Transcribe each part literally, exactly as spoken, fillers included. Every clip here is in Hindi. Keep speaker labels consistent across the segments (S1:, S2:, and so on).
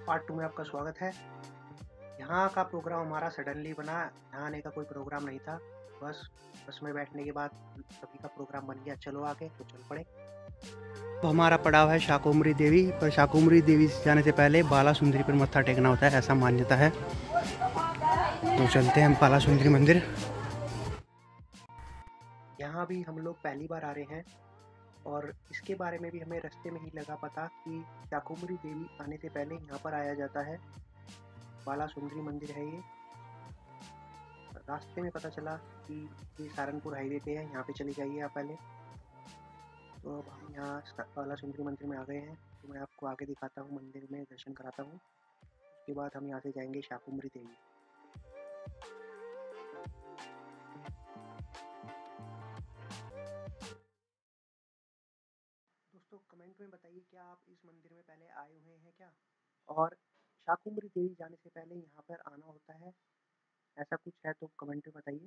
S1: पार्ट टू में आपका स्वागत है। यहाँ का प्रोग्राम हमारा सडनली बना, यहाँ आने का कोई प्रोग्राम नहीं था, बस बस में बैठने के बाद सभी का प्रोग्राम बन गया। चलो आगे तो चल पड़े। तो हमारा पड़ाव है शाकुंभरी देवी, पर शाकुंभरी देवी जाने से पहले बाला सुंदरी पर मत्था टेकना होता है, ऐसा मान्यता है। तो चलते हैं हम बाला सुंदरी मंदिर। यहाँ भी हम लोग पहली बार आ रहे हैं और इसके बारे में भी हमें रास्ते में ही लगा पता कि शाकुंभरी देवी आने से पहले यहाँ पर आया जाता है। बाला सुंदरी मंदिर है ये। रास्ते में पता चला कि ये सहारनपुर हाईवे पे है, यहाँ पे चली जाइए आप पहले। तो अब हम यहाँ बाला सुंदरी मंदिर में आ गए हैं, तो मैं आपको आगे दिखाता हूँ, मंदिर में दर्शन कराता हूँ। उसके बाद हम यहाँ से जाएंगे शाकुंभरी देवी। दोस्तों कमेंट में बताइए, क्या आप इस मंदिर में पहले आए हुए हैं क्या, और शाकुंभरी देवी जाने से पहले यहाँ पर आना होता है, ऐसा कुछ है तो कमेंट में बताइए।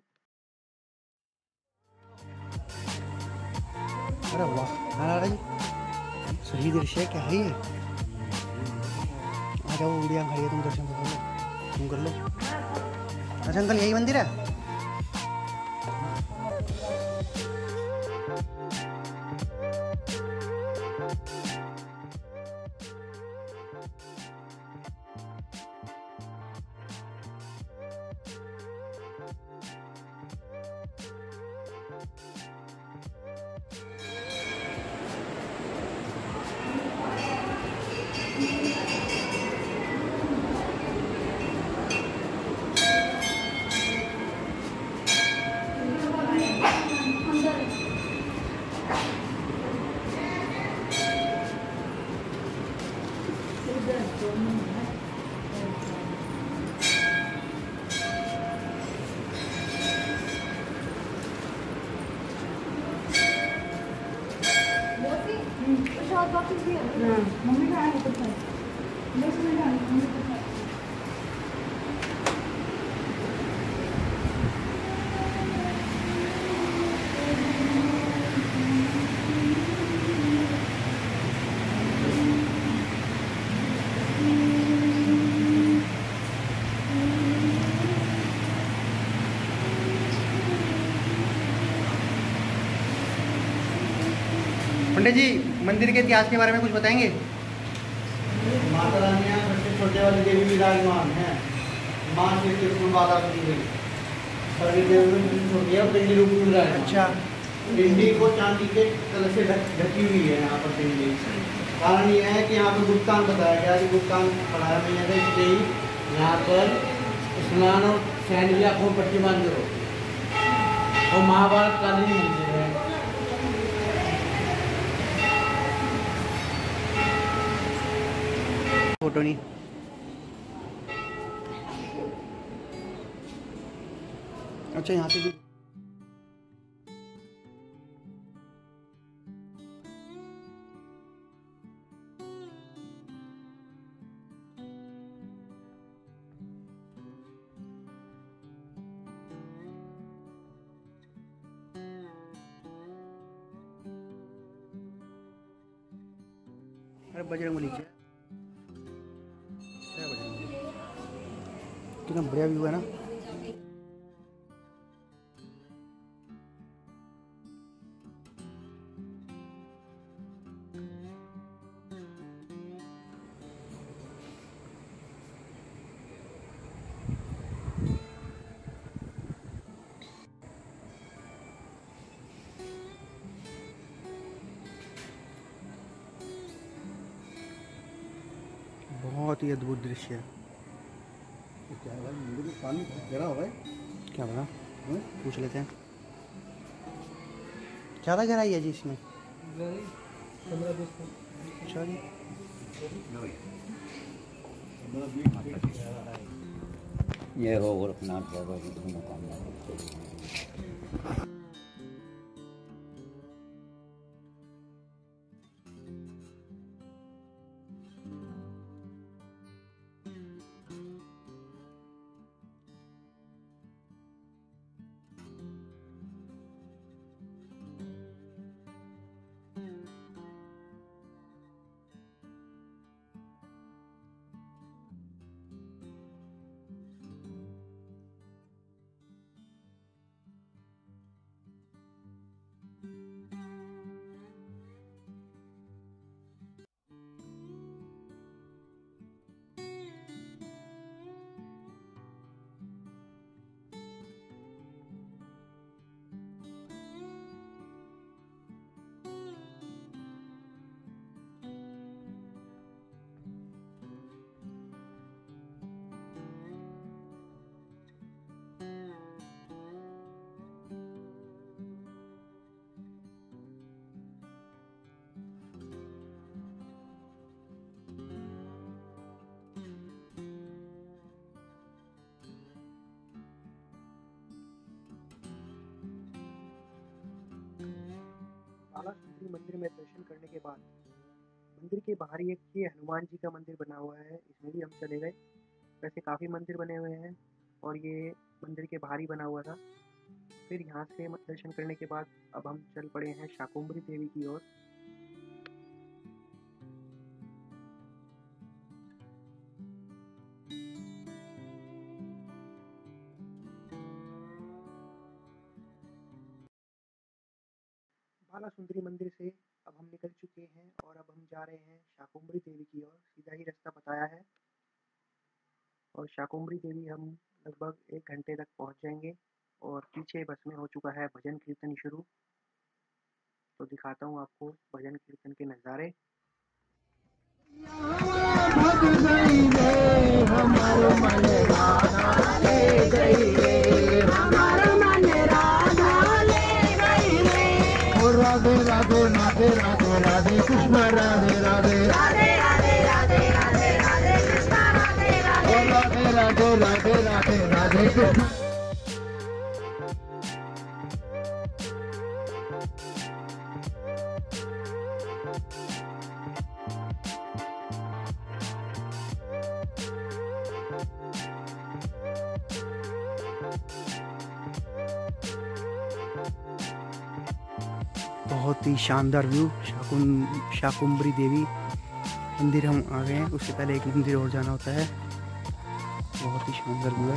S1: अरे वाह, सही दृश्य क्या है ये। आ जाओ, उड़िया खड़ी है, तुम दर्शन कर लो, तुम कर लो। अच्छा अंकल, यही मंदिर है? मम्मी का आया तो बस में जाने मम्मी को पंडित जी, मंदिर के इतिहास के बारे में कुछ बताएंगे?
S2: माता रानी यहाँ सबसे छोटे वाली देवी विराजमान है। माँ श्री त्रिपुर बाला सुंदरी सभी देवी में छोटी है, पिंडी रूप में विराजमान।
S1: अच्छा,
S2: पिंडी को चांदी के कलर से ढकी हुई है यहाँ पर पिंडी। कारण यह है कि यहाँ पर गुप्तांग बताया गया कि गुप्तांग पढ़ाया मैंने था, इसलिए ही यहाँ पर स्नान और शयन की आँखों पट्टी मान करो। और महाभारत कालीन मंदिर है।
S1: फोटो नहीं। अच्छा, यहाँ से भी अरे बजरंगबली है, कितना बढ़िया व्यू है ना। बहुत ही अद्भुत दृश्य है।
S2: क्या है भाई, पानी गहरा हो गया,
S1: क्या पता, पूछ लेते हैं। ज़्यादा गहराई है जी इसमें? अच्छा जी,
S3: ये हो गोरखनाथ बाबा की मनोकामना।
S1: सुंदरी मंदिर में दर्शन करने के बाद मंदिर के बाहर ही एक ये हनुमान जी का मंदिर बना हुआ है, इसमें भी हम चले गए। वैसे काफ़ी मंदिर बने हुए हैं और ये मंदिर के बाहर ही बना हुआ था। फिर यहाँ से दर्शन करने के बाद अब हम चल पड़े हैं शाकुंभरी देवी की ओर। बाला सुंदरी मंदिर से अब हम निकल चुके हैं और अब हम जा रहे हैं शाकुंभरी देवी की ओर। सीधा ही रास्ता बताया है और शाकुंभरी देवी हम लगभग एक घंटे तक पहुंच जाएंगे। और पीछे बस में हो चुका है भजन कीर्तन शुरू, तो दिखाता हूँ आपको भजन कीर्तन के नज़ारे।
S2: राधे राधे राधे राधे राधे कृष्ण राधे राधे राधे राधे राधे राधे राधे कृष्ण राधे राधे राधे राधे राधे राधे राधे कृष्ण।
S1: बहुत ही शानदार व्यू शाकुं शाकुंभरी देवी मंदिर हम आ गए हैं। उससे पहले एक मंदिर और जाना होता है। बहुत ही शानदार व्यू है।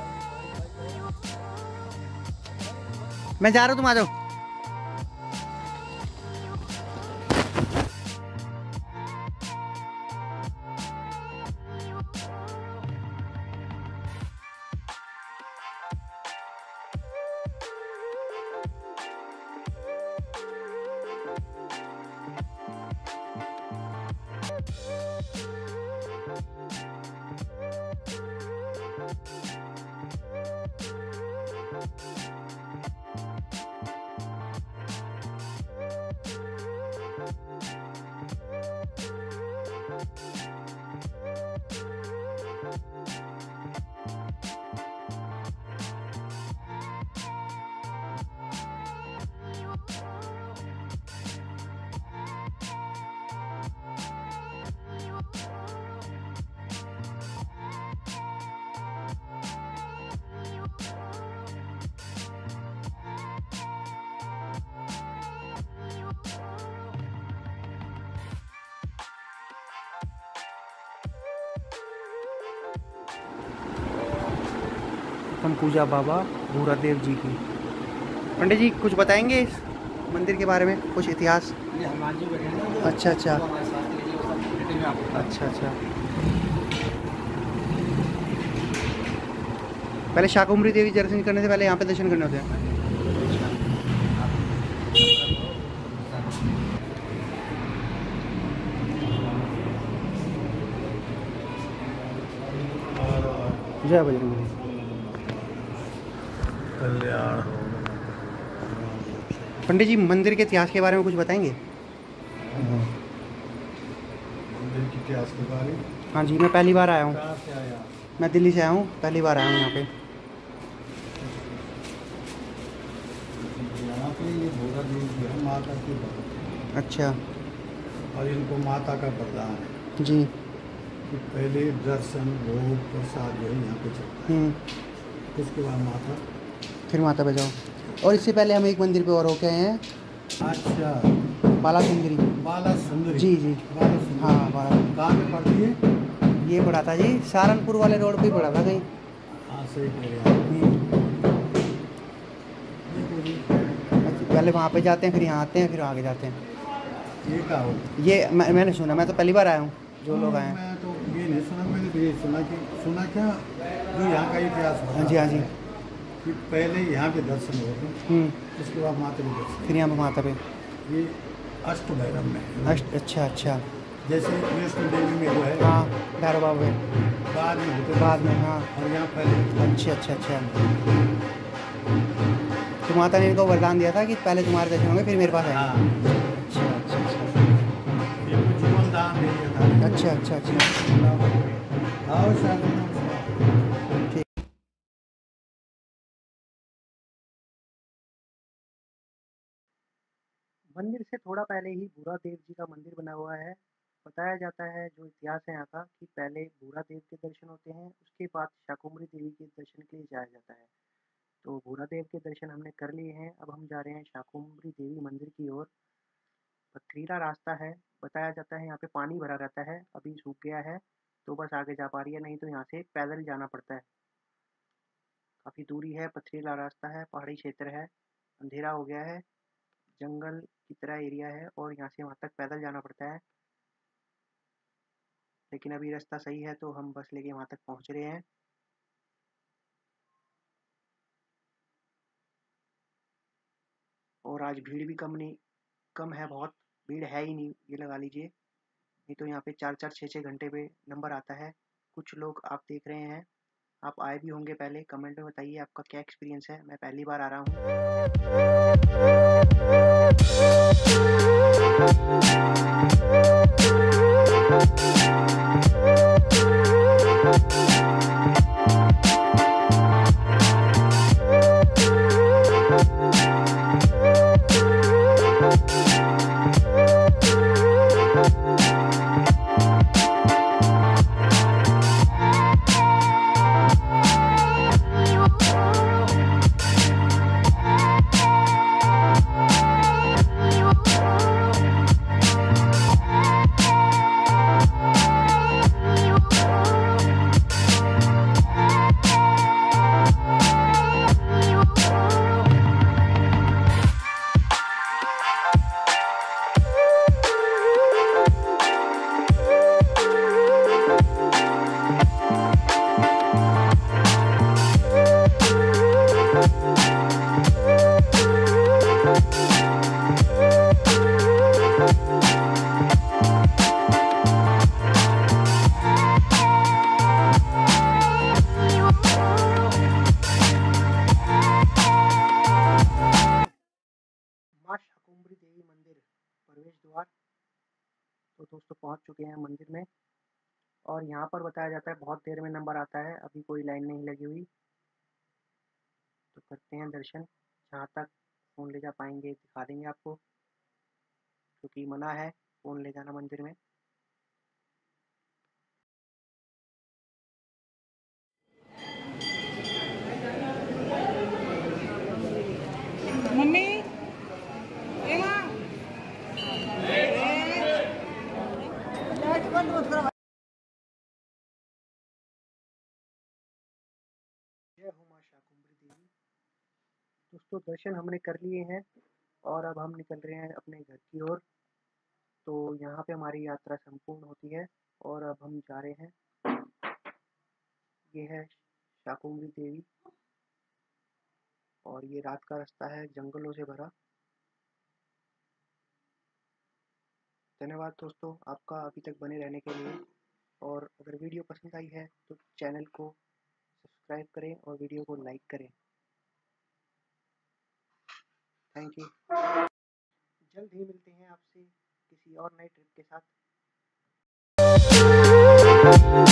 S1: मैं जा रहा हूँ, तुम आ जाओ। उत्तम पूजा बाबा भूरादेव जी की। पंडित जी कुछ बताएंगे इस मंदिर के बारे में, कुछ इतिहास? अच्छा अच्छा अच्छा अच्छा। पहले शाकुंभरी देवी दर्शन करने से पहले यहाँ पे दर्शन करने होते हैं। जय बजरंग
S2: कल्याण।
S1: पंडित जी मंदिर के इतिहास के बारे में कुछ बताएंगे?
S2: मंदिर के इतिहास के बारे में?
S1: हाँ जी, मैं पहली बार आया हूँ।
S2: कहाँ से आया?
S1: मैं दिल्ली से आया हूँ, पहली बार आया हूँ यहाँ पे।
S2: यहाँ पे ये भोरा देवी है, माता की भक्त।
S1: अच्छा।
S2: और इनको माता का वरदान है
S1: जी।
S2: कि पहले दर्शन भोग प्रसाद जो है यहाँ पे चलता है, उसके बाद माता,
S1: फिर माता पे जाओ। और इससे पहले हम एक मंदिर पे और होके आए हैं।
S2: अच्छा,
S1: बाला सुंदरी।
S2: बाला सुंदरी।
S1: जी जी।
S2: बाला सुंदरी।
S1: हाँ बाला।
S2: कहाँ पे पड़ती है?
S1: ये पड़ा था जी सहारनपुर वाले रोड पे ही पड़ा था कहीं।
S2: हाँ सही कह रहे हैं।
S1: पहले वहाँ पे जाते हैं, फिर यहाँ आते हैं, फिर आगे जाते हैं।
S2: ये क्या हो?
S1: ये मैं, मैंने सुना, मैं तो पहली बार आया हूँ, जो लोग आए हैं।
S2: मैं तो ये नहीं सुना, मैंने तो ये सुना कि सुना क्या जो यहाँ का इतिहास
S1: हाँ जी हाँ जी।
S2: कि पहले यहाँ के दर्शन होते, उसके बाद माता के दर्शन,
S1: फिर यहाँ पे माता पे।
S2: ये अष्ट भैरव में है।
S1: अष्ट, अच्छा अच्छा।
S2: जैसे वैष्णो देवी में जो है,
S1: हाँ भैरव बाबा में
S2: बाद में होते,
S1: बाद में। हाँ
S2: और यहाँ पहले।
S1: अच्छा अच्छा अच्छा। तो माता ने इनको वरदान दिया था कि पहले तुम्हारे दर्शन होंगे फिर मेरे पास
S2: हाँ,
S1: आएंगे। अच्छा अच्छा अच्छा।
S2: ये कुछ जीवन दान दे दिया था।
S1: अच्छा अच्छा अच्छा।
S2: आओ शायद।
S1: ठीक। मंदिर से थोड़ा पहले ही भूरा देव जी का मंदिर बना हुआ है। बताया जाता है, जो इतिहास है यहाँ का, कि पहले भूरा देव के दर्शन होते हैं, उसके बाद शाकुंभरी देवी के दर्शन के लिए जाया जाता है। तो भूरा देव के दर्शन हमने कर लिए हैं, अब हम जा रहे हैं शाकुंभरी देवी मंदिर की ओर। पथरीला रास्ता है, बताया जाता है यहाँ पे पानी भरा रहता है, अभी सूख गया है तो बस आगे जा पा रही है, नहीं तो यहाँ से पैदल जाना पड़ता है। काफ़ी दूरी है, पथरीला रास्ता है, पहाड़ी क्षेत्र है, अंधेरा हो गया है, जंगल की तरह एरिया है और यहाँ से वहाँ तक पैदल जाना पड़ता है। लेकिन अभी रास्ता सही है तो हम बस लेके वहाँ तक पहुँच रहे हैं। और आज भीड़ भी कम नहीं कम है, बहुत भीड़ है ही नहीं, ये लगा लीजिए। नहीं तो यहाँ पे चार चार छः छः घंटे पे नंबर आता है। कुछ लोग आप देख रहे हैं, आप आए भी होंगे पहले, कमेंट में बताइए आपका क्या एक्सपीरियंस है। मैं पहली बार आ रहा माँ शाकुंभरी देवी मंदिर प्रवेश द्वार। तो दोस्तों पहुंच चुके हैं मंदिर में, और यहाँ पर बताया जाता है बहुत देर में नंबर आता है, अभी कोई लाइन नहीं लगी हुई। तो करते हैं दर्शन, जहाँ तक फ़ोन ले जा पाएंगे दिखा देंगे आपको, क्योंकि मना है फ़ोन ले जाना मंदिर में।
S4: मम्मी
S1: जय हो माँ शाकुंभरी देवी। दोस्तों दर्शन हमने कर लिए हैं और अब हम निकल रहे हैं अपने घर की ओर। तो यहाँ पे हमारी यात्रा संपूर्ण होती है और अब हम जा रहे हैं, ये है शाकुंभरी देवी, और ये रात का रास्ता है जंगलों से भरा। धन्यवाद दोस्तों आपका अभी तक बने रहने के लिए, और अगर वीडियो पसंद आई है तो चैनल को सब्सक्राइब करें और वीडियो को लाइक करें। Thank you. जल्द ही मिलते हैं आपसे किसी और नए ट्रिप के साथ।